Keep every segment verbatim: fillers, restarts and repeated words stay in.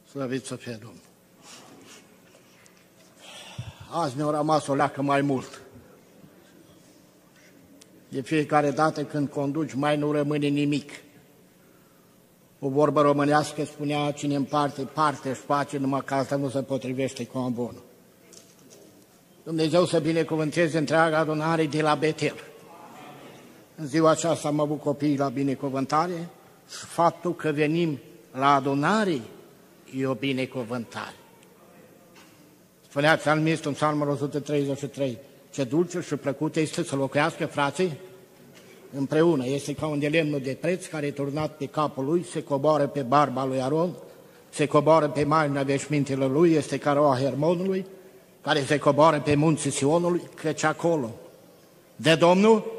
Slăvit să fie Domnul! Azi ne-a rămas o leacă mai mult. De fiecare dată când conduci, mai nu rămâne nimic. O vorbă românească spunea, cine împarte, parte își face, numai că asta nu se potrivește cu ambonul. Dumnezeu să binecuvânteze întreaga adunare de la Betel. În ziua aceasta am avut copiii la binecuvântare și faptul că venim la adunare e o binecuvântare. Spunea psalmistul în psalmul o sută treizeci și trei, ce dulce și plăcut este să locuiască frații împreună. Este ca un de lemnul de preț care e turnat pe capul lui, se coboară pe barba lui Aron, se coboară pe marginea veșmintelor lui, este ca roa Hermonului, care se coboară pe munții Sionului, căci acolo de Domnul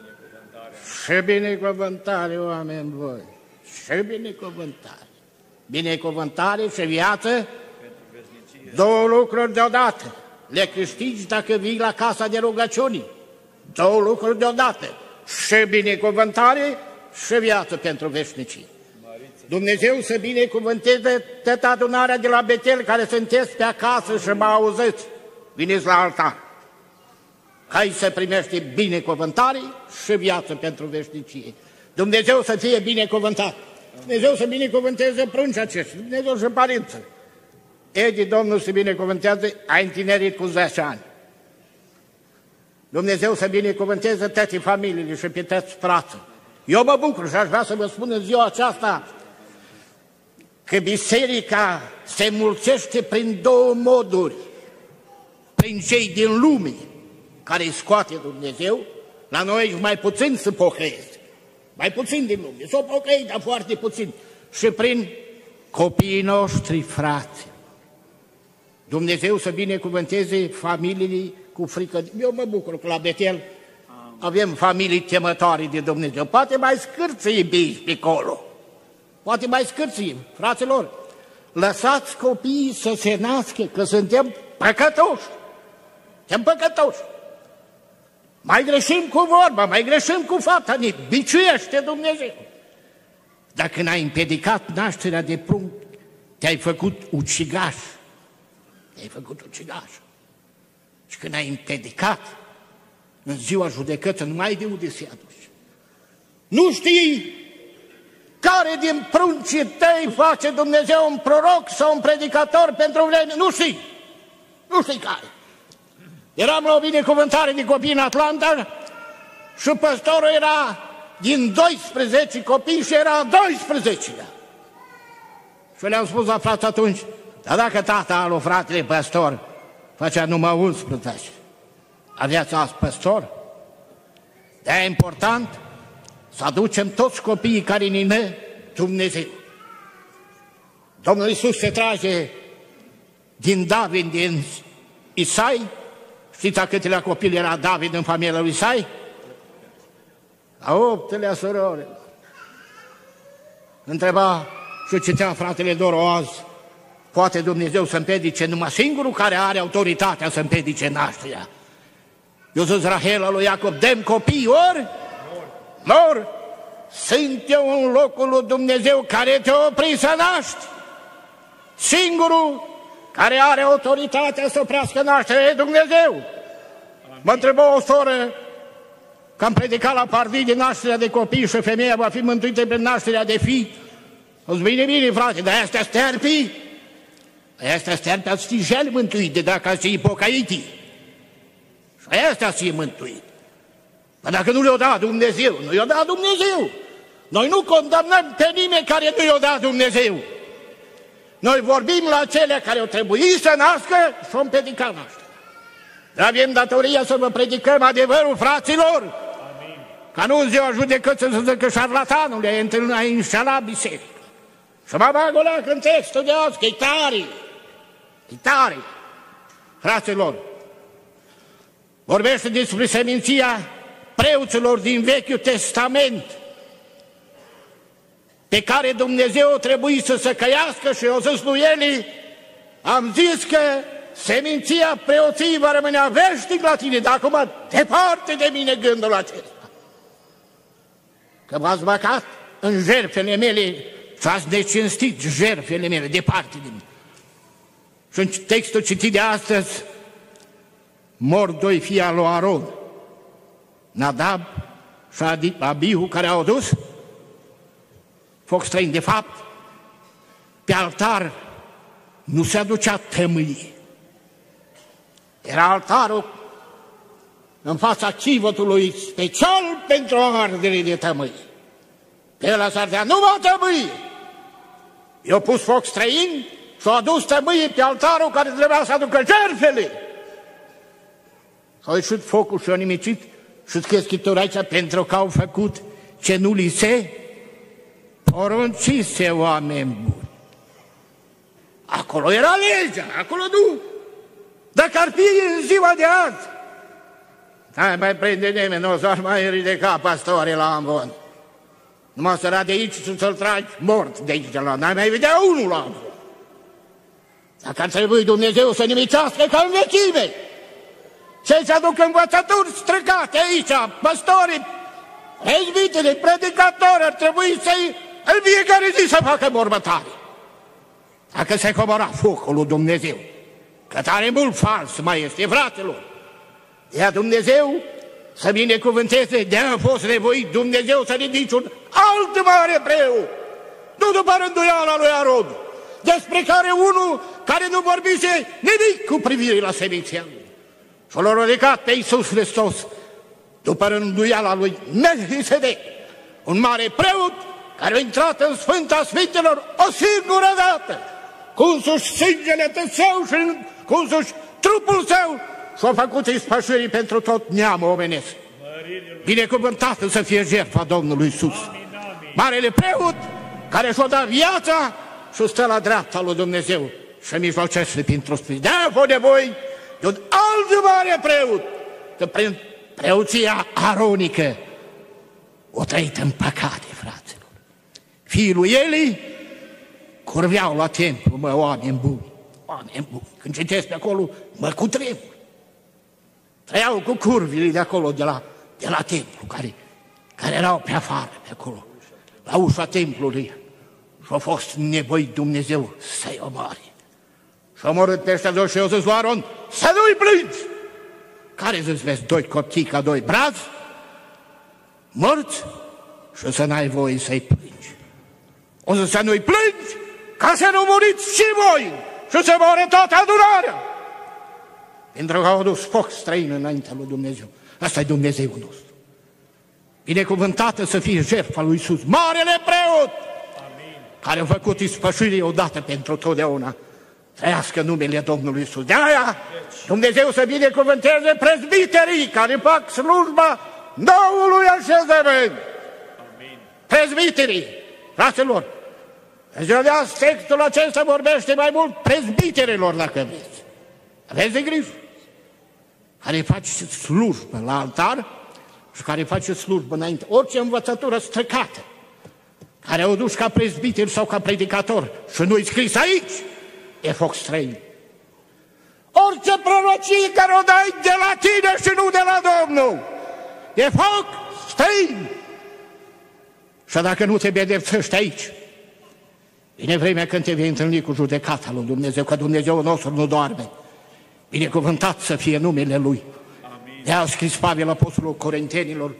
și binecuvântare, oameni voi, și binecuvântare. Binecuvântare și viață, două lucruri deodată. Le câștigi dacă vii la casa de rugăciuni. Două lucruri deodată. Și binecuvântare și viață pentru veșnicii. Dumnezeu să binecuvânteze toată adunarea de la Betel care sunteți pe acasă și mă auziți. Veniți la altar. Hai să primește binecuvântare și viață pentru veșnicie. Dumnezeu să fie binecuvântat. Dumnezeu să binecuvânteze prunci acești. Dumnezeu și părință. Edi, Domnul să binecuvântează, ai întinerit cu zece ani. Dumnezeu să binecuvânteze toate familiile și pe toți frații. Eu mă bucur și aș vrea să vă spun în ziua aceasta că biserica se mulțește prin două moduri. Prin cei din lume care îi scoate Dumnezeu, la noi mai puțin se pocăiesc. Mai puțin din lume, s-o pocăit, dar foarte puțin. Și prin copiii noștri, frați. Dumnezeu să binecuvânteze familiile cu frică. Eu mă bucur că la Betel avem familii temătoare de Dumnezeu. Poate mai scârție bei pe acolo. Poate mai scârție. Fraților, lăsați copiii să se nască, că suntem păcătoși. Suntem păcătoși. Mai greșim cu vorba, mai greșim cu fapta, ne biciuiește Dumnezeu. Dacă n-ai împiedicat nașterea de prunc, te-ai făcut ucigaș. Te-ai făcut ucigaș. Și când ai împiedicat, în ziua judecății, nu mai de unde se aduci. Nu știi care din pruncii tăi face Dumnezeu un proroc sau un predicator pentru vreme. Nu știi. Nu știi care. Eram la o binecuvântare de copii în Atlanta și păstorul era din doisprezece copii și era doisprezecelea. Și le-am spus la frate atunci, dar dacă tata alu, fratele păstor, făcea numai unsprezece, aveați azi păstor? De-aia e important să aducem toți copiii care ne nă Dumnezeu. Domnul Iisus se trage din David, din Isai. Știți a câtelea copil era David în familia lui Isai? A optelea surori. Întreba și citea fratele Doro azi, poate Dumnezeu să împedice numai singurul care are autoritatea să împedice nașterea. Eu zis Rahela lui Iacob, dăm copii ori? Mor. Sunt eu în locul lui Dumnezeu care te-a oprit să naști. Singurul care are autoritatea să oprească nașterea e Dumnezeu. Mă întreba o soră că am predicat la Pardii de nașterea de copii și femeia va fi mântuită prin nașterea de fii. O zi, bine, bine, frate, dar astea sterpii? Astea sterpii ați fi jeli mântuite dacă ați fi pocăitii. Și astea ați fi mântuit. Dar dacă nu le-o dat Dumnezeu, nu i-o dat Dumnezeu. Noi nu condamnăm pe nimeni care nu i-o dat Dumnezeu. Noi vorbim la cele care au trebuit să nască și au împiedicat nașterea. Dar avem datoria să vă predicăm adevărul, fraților. Amin. Ca nu în ziua judecății să zică șarlatanul, e întâlnit, a înșelat biserică. Și mă bag o leacă în textul de azi, că e tare. E tare. Fraților, vorbește despre seminția preoților din Vechiul Testament, pe care Dumnezeu trebuie să se căiască și eu zis lui Eli, am zis că seminția preoției va rămâne veșnic la tine, dar acum departe de mine gândul acesta. Că v-ați băcat în jertfele mele și ați necinstit jertfele mele departe de mine. Și în textul citit de astăzi, mor doi fii al lui Aron, Nadab și Abihu, care au adus foc străin. De fapt, pe altar nu se aducea tămâie. Era altarul în fața chivotului special pentru ardere de tămâie. Pe ăla s-ardea numai tămâie. I-a pus foc străin și a adus tămâie pe altarul care trebuia să aducă jertfele. S-a ieșit focul și a nimicit și scrie Scriptura aici, pentru că au făcut ce nu li se poruncise, oameni buni. Acolo era legea, acolo nu. Dacă ar fi în ziua de azi, n-ai mai prinde nimeni, nu s-ar mai ridica pastorii la Amvon. Numai să ra de aici și să-l tragi mort de aici de la, n-ai mai vedea unul la Amvon. Dacă ar trebui Dumnezeu să nimicească ca în vechime, cei ce aduc învățături străcate aici, păstorii, prezbiterii, predicatori, ar trebui să-i în fiecare zi să facă mormătare. Dacă se comora focul lui Dumnezeu, că tare mult fals mai este, fratelor, ea Dumnezeu să binecuvânteze, de-aia a fost nevoit Dumnezeu să ridice un alt mare preot, nu după rânduiala lui Aron, despre care unul care nu vorbise nimic cu privire la seminția lui. Și l-a ridicat pe Iisus Hristos după rânduiala lui Melchisedec, un mare preot care a intrat în Sfânta Sfintelor o singură dată, cu însuși sângele său și cu însuși trupul său, și a făcut ispășirii pentru tot neamul omenesc. Binecuvântată să fie jertfa Domnului Iisus. Marele preot care și-a dat viața și stă la dreapta lui Dumnezeu și mijlocește pentru Sfânt. De-aia a fost nevoie de un alt mare preot, că prin preoția aronică o trăit în păcate, fraților. Fiii lui Eli curveau la templu, mă, oameni buni, oameni buni. Când citesc pe acolo, mă cutremur. Trăiau cu curvile de acolo, de la, de la templu, care, care erau pe afară, pe acolo, la ușa templului. Și a fost nevoit Dumnezeu să-i omoare. Și a omorât pe ăștia doi și eu zis lui Aron, să nu-i plângi! Care zis, vezi, doi copii ca doi brazi, morți, și să n-ai voie să-i plângi. O zis, să nu-i plângi, ca să nu muriți și voi și să moare toată adunarea. Pentru că au adus foc străin înaintea lui Dumnezeu. Asta e Dumnezeul nostru. Binecuvântată să fie jertfa lui Iisus, marele preot, amin, care a făcut ispășirii odată pentru totdeauna. Trăiască numele Domnului Iisus. De aia Dumnezeu să binecuvânteze prezbiterii care fac slujba noului așezământ. Prezbiterii, fraților, vedeați, textul acesta vorbește mai mult prezbiterilor, dacă vreți. Aveți de grijă. Care face slujbă la altar și care face slujbă înainte. Orice învățătură străcată, care o duci ca prezbiter sau ca predicator și nu-i scris aici, e foc străin. Orice prorocie care o dai de la tine și nu de la Domnul, e foc străin. Și dacă nu te pedepsești aici, vine vremea când te vei întâlni cu judecata lui Dumnezeu, că Dumnezeu nostru nu doarme. Binecuvântat să fie numele Lui. De-aia a scris Pavel, apostolul Corintenilor,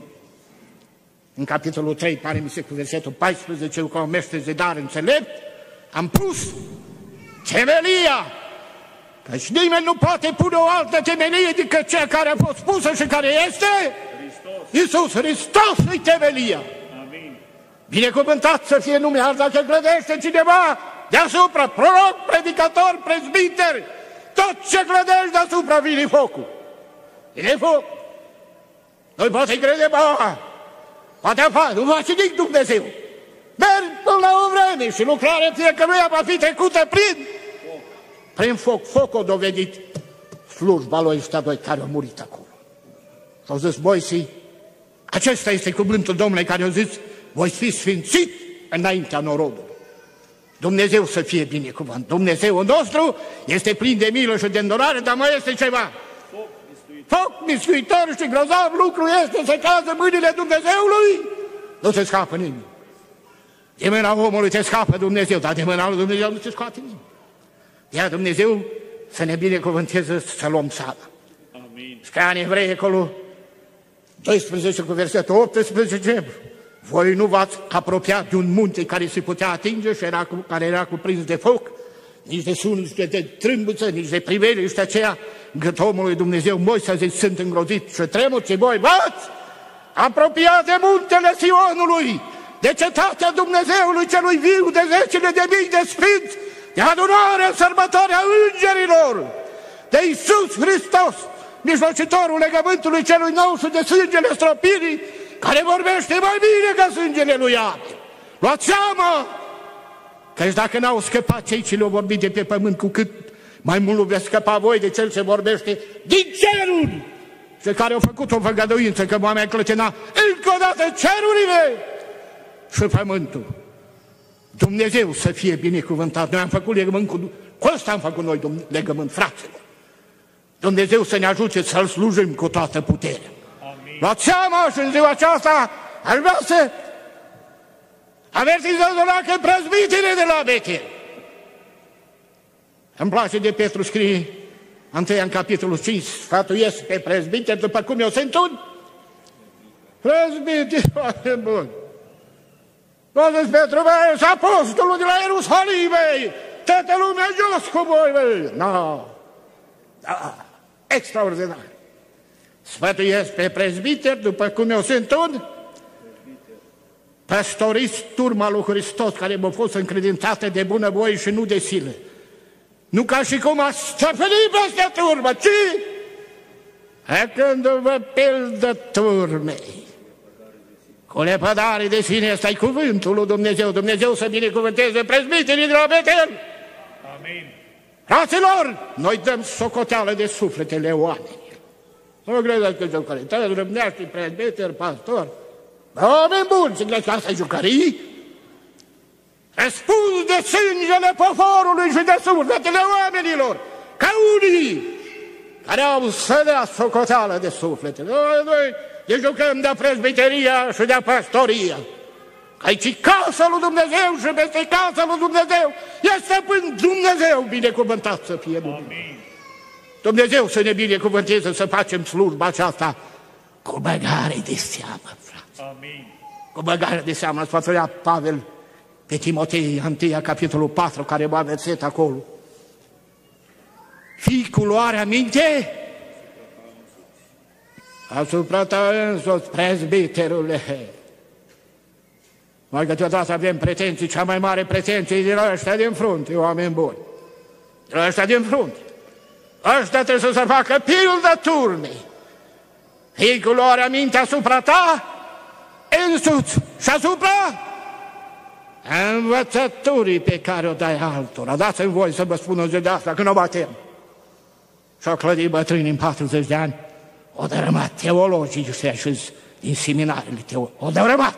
în capitolul trei, pare mi se cu versetul paisprezece, ca un meșter zidar înțelept, am pus temelia, căci nimeni nu poate pune o altă temelie decât cea care a fost pusă și care este Hristos. Iisus Hristos e temelia. Amin. Binecuvântat să fie numele, dar dacă clădește cineva deasupra, proroc, predicator, prezbiter, tot ce clădești deasupra vine focul. Vine foc. Noi poate crede, bă, poate afară, nu face nici Dumnezeu. Merg până la o vreme și lucrarea fiecăruia va fi trecută prin foc. Prin foc. Foc a dovedit slujba lui ăștia doi care au murit acolo. Și au zis, Moise, acesta este cuvântul Domnului care au zis, voi fi sfințit înaintea norodului. Dumnezeu să fie binecuvânt. Dumnezeul nostru este plin de milă și de îndurare, dar mai este ceva. Foc miscuitor. Foc miscuitor și grozav lucru este să cază mâinile Dumnezeului. Nu se scapă nimeni. De mâna omului te scapă Dumnezeu, dar de mâna lui Dumnezeu nu te scoate nimeni. Ia Dumnezeu să ne binecuvânteze să luăm seama. Scria în Evrei, acolo, doisprezece cu versetul optsprezece, voi nu v-ați apropiat de un munte care se putea atinge și era, care era cuprins de foc, nici de sun, nici de trâmbuță, nici de priveliște aceea, încât omul lui Dumnezeu, Moise, a zis, sunt îngrozit și tremur, și voi v-ați apropiat de muntele Sionului, de cetatea Dumnezeului celui viu, de zecile de mii de sfinți, de adunarea sărbătoarea îngerilor, de Iisus Hristos, mijlocitorul legământului celui nou și de sângele stropirii, care vorbește mai bine ca sângele lui Abel. Luați seama! Căci dacă n-au scăpat cei ce le-au vorbit de pe pământ, cu cât mai mult nu veți scăpa voi de cel ce vorbește din ceruri, și care au făcut o făgăduință că va mai clătina încă o dată cerurile și pământul. Dumnezeu să fie binecuvântat. Noi am făcut legământ cu... Cu ăsta am făcut noi legământ, fraților. Dumnezeu să ne ajute să-L slujim cu toată puterea. Amin. Luați seama și în ziua aceasta aș vrea să avertizez că prezbitele de la Betel. Îmi place de Petru, scrie întâia în capitolul cinci, sfătuiesc pe prezbiteri după cum eu sunt un prezbiter foarte bun. Nu zis Petru, băi, ești apostolul de la Ierusalimei, toată lumea jos cu voi, băi. No. Da. Extraordinar. Sfătuiesc pe prezbiteri după cum eu sunt un păstorist, turma lui Hristos, care m-a fost încredințată de bunăvoie și nu de silă. Nu ca și cum a stăpânit peste turmă, ci făcându-vă pildă turmei. Cu lepădare de sine, ăsta-i cuvântul lui Dumnezeu. Dumnezeu să binecuvânteze prezbiterii de la Betel. Amin. Fraților, noi dăm socoteală de sufletele oamenilor. Nu credeți că jucării, râmneaște prezbiteri, pastor. Oameni buni, se credeți că asta-i jucării? Răspuns de sângele poporului și de sufletele oamenilor, ca unii care au să dea socoteală de sufletele. Noi, noi ne jucăm de prezbiteria și de pastoria. Aici casa lui Dumnezeu și peste casa lui Dumnezeu este stăpân Dumnezeu, binecuvântat să fie Dumnezeu. Dumnezeu să ne binecuvânteze să facem slujba aceasta cu băgare de seamă, frate. Amin. Cu băgare de seamă, sfătuia Pavel pe Timotei, întâia, capitolul patru, care va verset acolo. Fii cu luarea minte asupra ta însuți, prezbiterule. Mai câteodată avem pretenții, cea mai mare pretenție e de la ăștia din frunte, oameni buni. De la ăștia din frunte. Ăștia trebuie să se facă pildă turmei. Fii cu luarea minte asupra ta însuți și asupra învățăturii pe care o dai altora. Dați-mi voi să vă spun o zi de asta, că nu mă tem. Și-au clădit bătrâni în patruzeci de ani, o dărâmat teologii ăștia și din seminarele teologice. O dărâmat.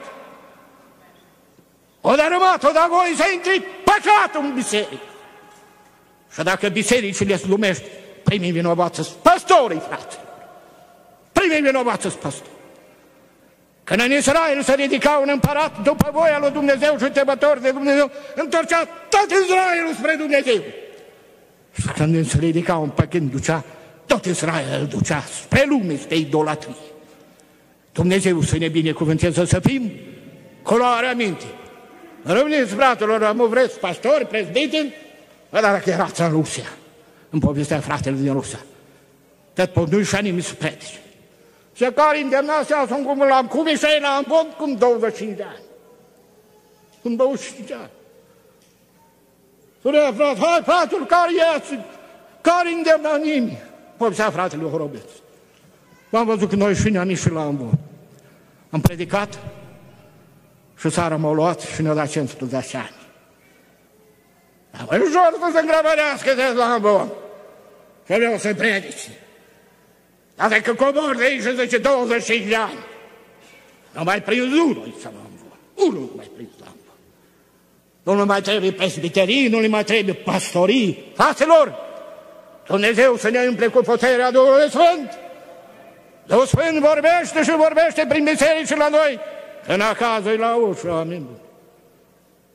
O dărâmat, o da voi să intri păcatul în biserică. Și dacă bisericile slumești, primii vinovați sunt păstorii, frate. Primii vinovați sunt păstori. Când în Israel se ridica un împărat după voia lui Dumnezeu și temător de Dumnezeu, întorcea tot Israelul spre Dumnezeu. Și când se ridica un păcând, ducea, tot Israel îl ducea spre lume, spre idolatrie. Dumnezeu să ne binecuvânteze să fim cu luarea minte. Rămâniți, fratelor, am vreți pastori, prezbiteri, dar dacă erați în Rusia, îmi povestea fratele din Rusia, tot pe nu și nimeni să predice. Și care îndemnația sunt cum l-am, cum e și l-am bun, cum douăzeci și cinci de ani. Cum douăzeci și cinci de ani. Spunea, frate, hai, fratul, care e? Care îndemna nimeni? Povestea fratele Horobeț. M-am văzut că noi și ne-am ieșit la ambon. Am predicat și țara m-a luat și ne-a dat cinci sute zece ani. Dar mă jur să se îngrăbărească de la ambon. Și vreau să predice. Dar dacă cobor de aici și zice douăzeci și cinci de ani, nu mai prins unul să mă învoi. Unul nu mai prins la ambon. Nu le mai trebuie presbiterii, nu le mai trebuie pastorii. Fraților, Dumnezeu să ne umple cu puterea Duhului Sfânt. Duhul Sfânt vorbește și vorbește prin biserici la noi. Când acasă e la ușă, amin.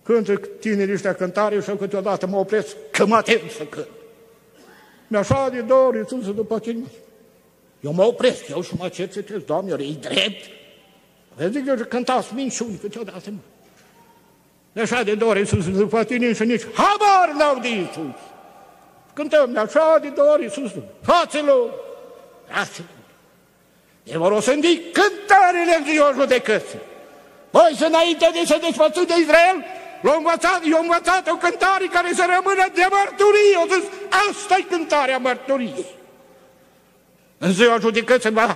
Cântă tinerii ăștia cântare și câteodată mă opresc că mă tem să cânt. Mi-așa de dor, Iisuse, după tine. Eu mă opresc, eu și mă cercetez, Doamne, e drept. Vezi, zic, eu cântați minciuni câteodată, mă. Mi-așa de dor, Iisuse, după tine și nici habar n-au de Iisus. Cântăm, mi-așa de dor, Iisuse, fraților, fraților. Ne vor osândi cântările în ziua judecății. Voi, să înainte de să despărți de Israel, l-au învățat, i-au învățat o cântare care să rămână de mărturie. Au zis, asta-i cântarea mărturiei. În ziua judecății, va,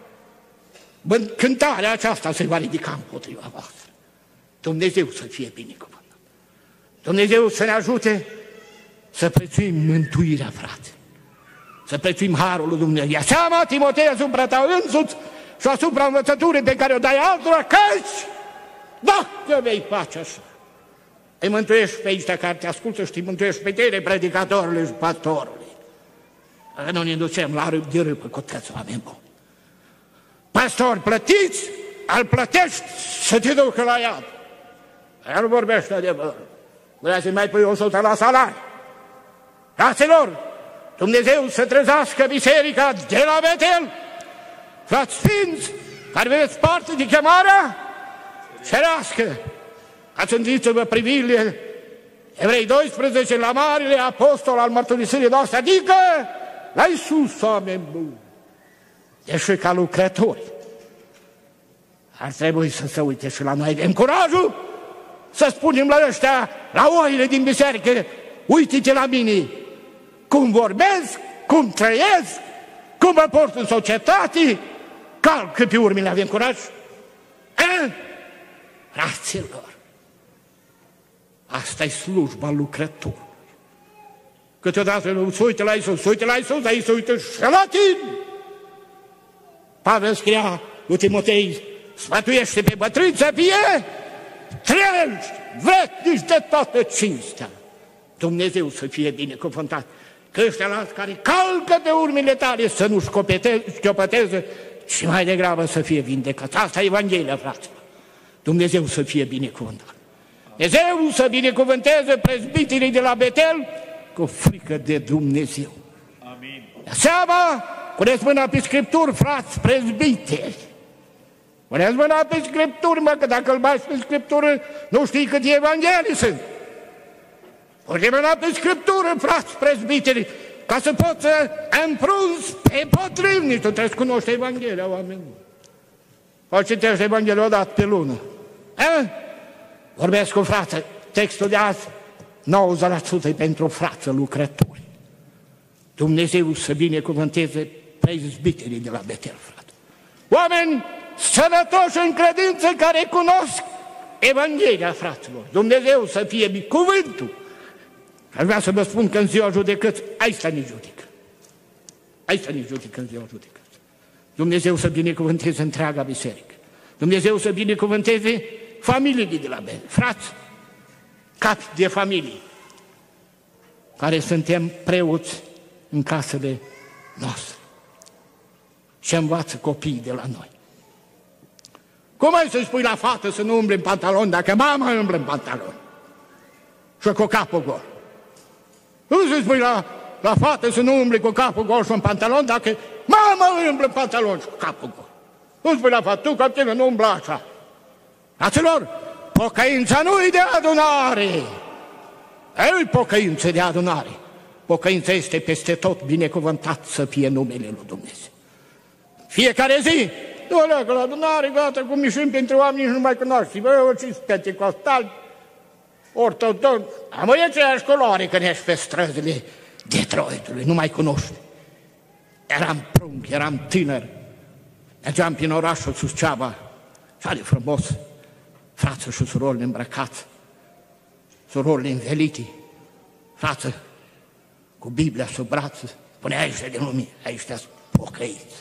cântarea aceasta se va ridica împotriva voastră. Dumnezeu să fie binecuvântat. Dumnezeu să ne ajute să prețuim mântuirea, frate. Să prețuim harul lui Dumnezeu. Ia seama, Timotei, asupra ta însuți și asupra învățăturii pe care o dai altora, căci dacă vei face așa, îi mântuiești pe ăștia care te ascultă și te mântuiești pe tine, predicatorului și pastorului. Nu ne ducem la râp de râpă cu tăți oameni buni. Pastori plătiți, îl plătești să te ducă la iad. El nu vorbește adevărul. Vrea să mai pui o sută la salariu. Fraților, Dumnezeu să trezească biserica de la Betel. Frați sfinți, care vedeți parte de chemarea cerească. Ați întâlnit-vă privirile Evrei doisprezece la Marele Apostol al mărturisirii noastre, adică la Iisus, oameni buni. Deși ca lucrători ar trebui să se uite și la noi. Avem curajul să spunem la ăștia, la oile din biserică, uite-te la mine, cum vorbesc, cum trăiesc, cum mă port în societate, calcă pe urmele, avem curaj? E? Fraților, asta e slujba lucrătorului. Câteodată nu se uite la Iisus, se uite la Iisus, dar ei se uită și la tine. Pavel scria lui Timotei, sfătuiește pe bătrâni să fie treji, vretnici de toată cinstea. Dumnezeu să fie binecuvântat. Că ăștia la care calcă pe urmele tale să nu șchiopăteze, și mai degrabă să fie vindecat. Asta e Evanghelia, fraților. Dumnezeu să fie binecuvântat. Dumnezeu să binecuvânteze prezbiterii de la Betel cu frică de Dumnezeu. Amin. Seama, puneți mâna pe Scripturi, frați prezbiteri. Puneți mâna pe Scripturi, mă, că dacă îl bagi pe Scriptură, nu știi câte Evanghelii sunt. Puneți mâna pe Scriptură, frați prezbiteri, ca să poți să împrunzi pe potrivnici. Tu trebuie să cunoști Evanghelia, oameni. O citești Evanghelia odată pe lună. E? Vorbesc cu frate, textul de azi, nouăzeci la sută e pentru frață lucrători. Dumnezeu să binecuvânteze prezbiterii de la Betel, frate. Oameni sănătoși în credință care cunosc Evanghelia, fraților. Dumnezeu să fie cuvântul. Aș vrea să vă spun că în ziua judecății, aici ne judecă. Aici ne judecă în ziua judecății. Dumnezeu să binecuvânteze întreaga biserică. Dumnezeu să binecuvânteze familiile de la Betel. Frați, capi de familie, care suntem preoți în casele noastre și învață copiii de la noi. Cum ai să-i spui la fată să nu umble în pantaloni dacă mama umblă în pantaloni și cu capul gol? Nu să-i spui la, la fată să nu umble cu capul gol și în pantaloni dacă mama umblă în pantaloni și cu capul gol? Nu spui la fată, tu, capitene, nu umbla așa. Fraților, pocăința nu-i de adunare. Nu-i pocăință de adunare. Pocăința este peste tot, binecuvântat să fie numele lui Dumnezeu. Fiecare zi, nu leagă la adunare, gata, cum ieșim pentru oameni și nu mai cunoaște. Bă, orice-s pentecostali, ortodox, am e aceeași culoare când ești pe străzile Detroitului, nu mai cunoști. Eram prunc, eram tânăr, mergeam prin orașul Suceava, așa de frumos, frață și surori îmbrăcați, surorile învelite, frață cu Biblia sub braț, spune aici de lume, aici te-ați pocăiți.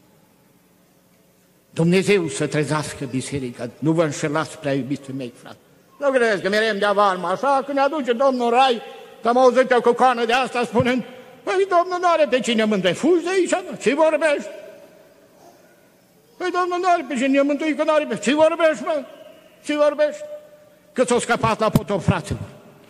Dumnezeu să trezească biserica, nu vă înșelați prea iubiții mei, frate. Nu credeți că merem de avalmă așa, când ne aduce Domnul în rai, că am auzit o cocoană de asta spunând, păi Domnul nu are pe cine mântui, fugi de aici, mă, ce vorbești? Păi Domnul nu are pe cine mântui, că nu are pe ce vorbești, mă? Ce vorbești? Cât s-au scăpat la potop, fraților?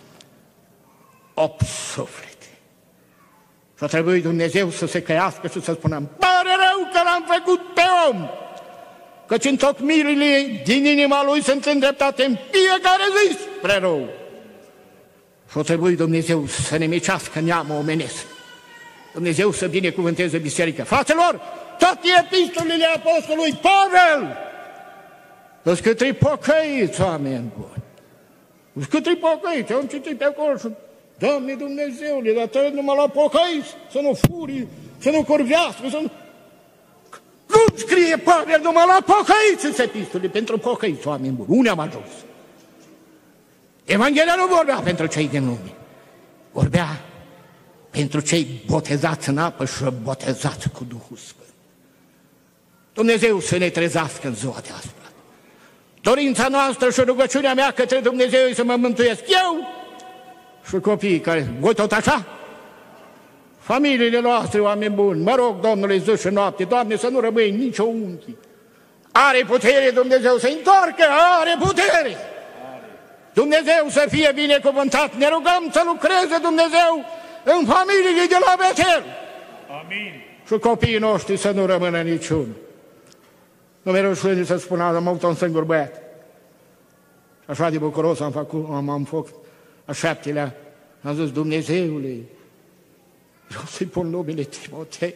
Opt suflete. Și a trebuit Dumnezeu să se căiască și să spună: îmi pare rău că l-am făcut pe om, căci întocmirile din inima lui sunt îndreptate în fiecare zi spre rău. Și a trebuit Dumnezeu să nemicească neamul omenesc. Dumnezeu să binecuvânteze biserica. Fraților, toate epistolele apostolului Pavel sunt către pocăiți, oameni buni. Sunt către pocăiți. Am citit pe acolo și: Doamne Dumnezeule, dar trebuie numai la pocăiți, să nu furii, să nu curvească, să nu... Cum scrie Pavel numai la pocăiți în epistole? Pentru pocăiți, oameni buni. Unde am ajuns? Evanghelia nu vorbea pentru cei din lume. Vorbea pentru cei botezați în apă și botezați cu Duhul Sfânt. Dumnezeu să ne trezească în ziua de astăzi. Dorința noastră și rugăciunea mea către Dumnezeu e să mă mântuiesc eu și copiii care... Voi tot așa? Familiile noastre, oameni buni, mă rog Domnului zi și noapte, Doamne, să nu rămâi nicio unchi. Are putere Dumnezeu să întoarcă, are putere. Dumnezeu să fie binecuvântat, ne rugăm să lucreze Dumnezeu în familiile de la Betel. Amin. Și copiii noștri să nu rămână niciunul. Nu mi-e rușine să spun, am avut un singur băiat. Așa de bucuros am făcut, am, am făcut a șaptelea. Am zis: Dumnezeule, eu să-i pun numele Timotei.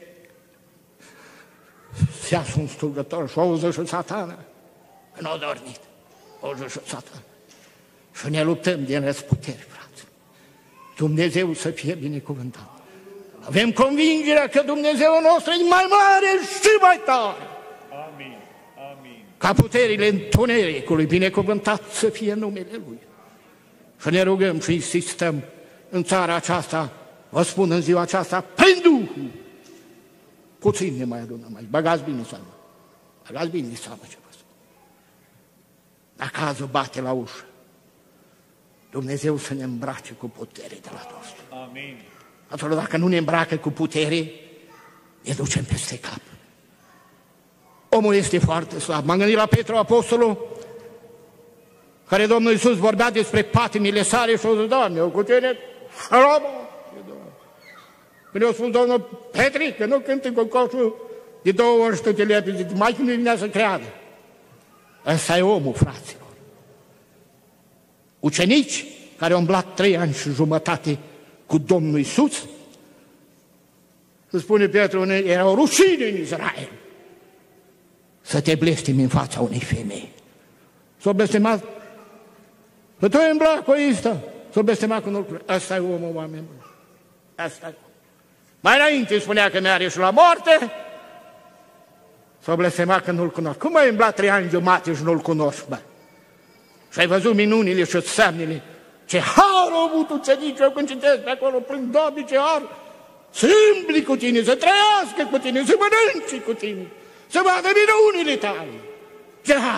Se iasă un strugător și auză și Satana. Nu a dormit. Auză și Satana. Și ne luptăm din răsputeri, frate. Dumnezeu să fie binecuvântat. Avem convingerea că Dumnezeu nostru e mai mare și mai tare. Amin. Amin. Ca puterile întunericului, binecuvântat să fie numele Lui. Și ne rugăm și insistăm în țara aceasta, vă spun în ziua aceasta, prin Duhul. Puțin ne mai adunăm mai. Băgați bine seama. Băgați bine seama ce vă spun. Dacă cazul bate la ușă, Dumnezeu să ne îmbrace cu putere de la nostru. Amin. Atunci, dacă nu ne îmbracă cu putere, ne ducem peste cap. Omul este foarte slab. M-am gândit la Petru Apostolul, care Domnul Iisus vorbea despre patimile sale și o zis: Doamne, eu cu tine șalomă. Când i-a spus Domnul: Petrică, nu cântă cu coșul de două ori și tu te lepi, mai când nu vinea să creadă. Ăsta e omul, fraților. Ucenici care au umblat trei ani și jumătate cu Domnul Iisus, se spune Petru, era o rușine în Israel să te blestemi în fața unei femei. S-o blestemat, că tu îmi plac cu ăsta, s-o blestemat cu lucruri. Ăsta e omul, oameni buni. Asta e. Mai înainte spunea că mi-are și la moarte, s-o blestemat că nu-l cunosc. Cum ai îmblat trei ani jumate și nu-l cunosc, bă? Și ai văzut minunile și semnele. Ce har au avut ucenicii când citesc pe acolo, prin Doamne, ce har! Să îmbli cu tine, să trăiască cu tine, să mănânci cu tine, să vadă minunile tale. Ce har!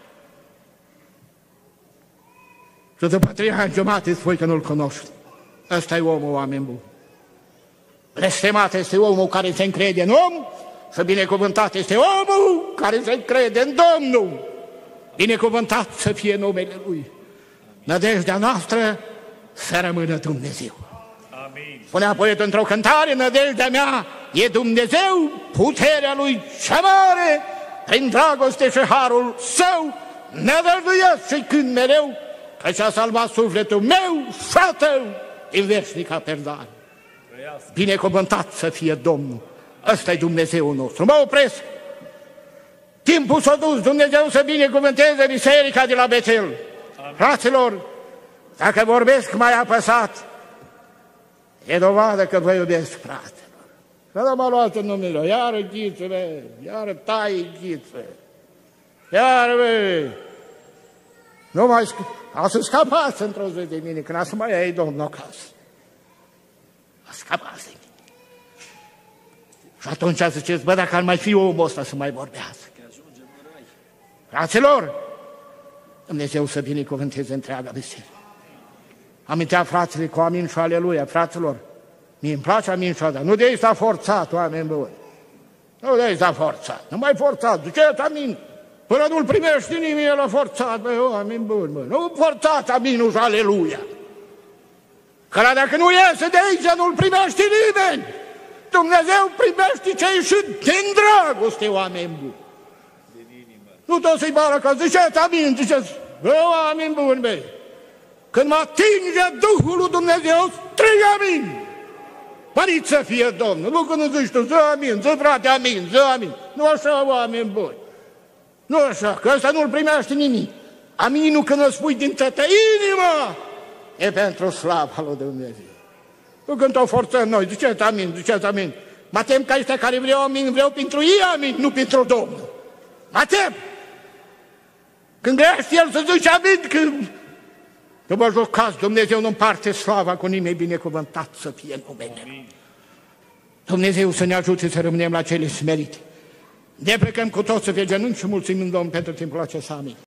Și după trei ani jumate spui că nu-l cunoști. Ăsta e omul, oameni buni. Blestemat este omul care se încrede în om și binecuvântat este omul care se încrede în Domnul. Binecuvântat să fie numele Lui. Nădejdea noastră să rămână Dumnezeu. Amin. Spunea poetul într-o cântare: nădejdea mea e Dumnezeu, puterea Lui cea mare, prin dragoste și harul Său, nădăjduiesc și când mereu, căci a salvat sufletul meu și a tău din veșnica perdare. Binecuvântat să fie Domnul. Ăsta e Dumnezeul nostru. Mă opresc. Timpul s-a dus, Dumnezeu să binecuvânteze biserica de la Betel. Amin. Fraților, dacă vorbesc mai apăsat, e dovadă că vă iubesc, fratelor. Că nu m-a luat în numele, iară ghițele, iară tai ghițe, iară, bă, nu mai sc a să scapați într-o zi de mine, când a să mai iei Domnul acasă. A scapați de mine. Și atunci ziceți: bă, dacă ar mai fi omul ăsta să mai vorbească. Fraților, Dumnezeu să binecuvânteze întreaga biserică. Amintea fratele cu amin și aleluia, fraților. Mie îmi place amin și aleluia. Nu de aici forțat, oameni buni. Nu de aici forțat. Nu mai forțat. Ziceți amin. Până nu-l primești nimeni, el a forțat, băi, oameni buni, bă, nu forțați aminul și aleluia. Că dacă nu iese de aici, nu-l primește nimeni. Dumnezeu primește ce ieșit din dragoste, oameni buni. Nu tot să-i bară că ziceți amin, ziceți, bă, oameni buni, băi. Când mă atinge Duhul lui Dumnezeu, strig amin. Părit să fie Domnul, nu când îți zici tu, zi amin, zi frate amin, zi amin. Nu așa, oameni buni. Nu așa, că ăsta nu-l primește nimic. Aminul când îl spui din toată inima, e pentru slava lui Dumnezeu. Nu când o forțăm noi, ziceți amin, ziceți amin. Mă tem că ăștia care vreau amin, vreau pentru ei amin, nu pentru Domnul. Mă tem. Când grești el să zice amin, că, că vă jucați, Dumnezeu nu împarte slava cu nimeni, binecuvântat să fie numele. Amin. Dumnezeu să ne ajute să rămânem la cele smerite. Ne plecăm cu toți să fie genunchi și mulțumim Domnul pentru timpul acesta. Amin.